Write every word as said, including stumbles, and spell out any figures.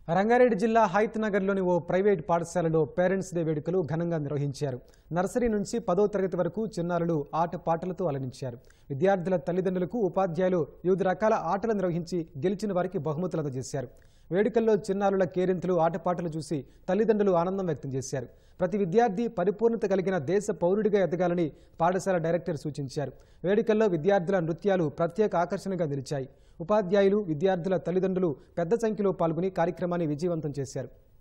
రంగారెడ్డి జిల్లా హైత్ నగర్లోని ఓ ప్రైవేట్ పాఠశాలలో పేరెంట్స్ డే వేడుకలు ఘనంగా నిర్వహించారు. నర్సరీ నుంచి పదో తరగతి వరకు చిన్నారులు ఆట పాటలతో అలరించారు. విద్యార్థుల తల్లిదండ్రులకు ఉపాధ్యాయులు వివిధ రకాల ఆటలు నిర్వహించి గెలిచిన వారికి బహుమతులు అందజేశారు. వేడుకల్లో చిన్నారుల కేరింతలు ఆటపాటలు చూసి తల్లిదండ్రులు ఆనందం వ్యక్తం చేశారు. ప్రతి విద్యార్థి పరిపూర్ణత కలిగిన దేశ పౌరుడిగా ఎదగాలని పాఠశాల డైరెక్టర్ సూచించారు. వేడుకల్లో విద్యార్థుల నృత్యాలు ప్రత్యేక ఆకర్షణగా నిలిచాయి. ఉపాధ్యాయులు, విద్యార్థుల తల్లిదండ్రులు పెద్ద సంఖ్యలో పాల్గొని కార్యక్రమాన్ని విజయవంతం చేశారు.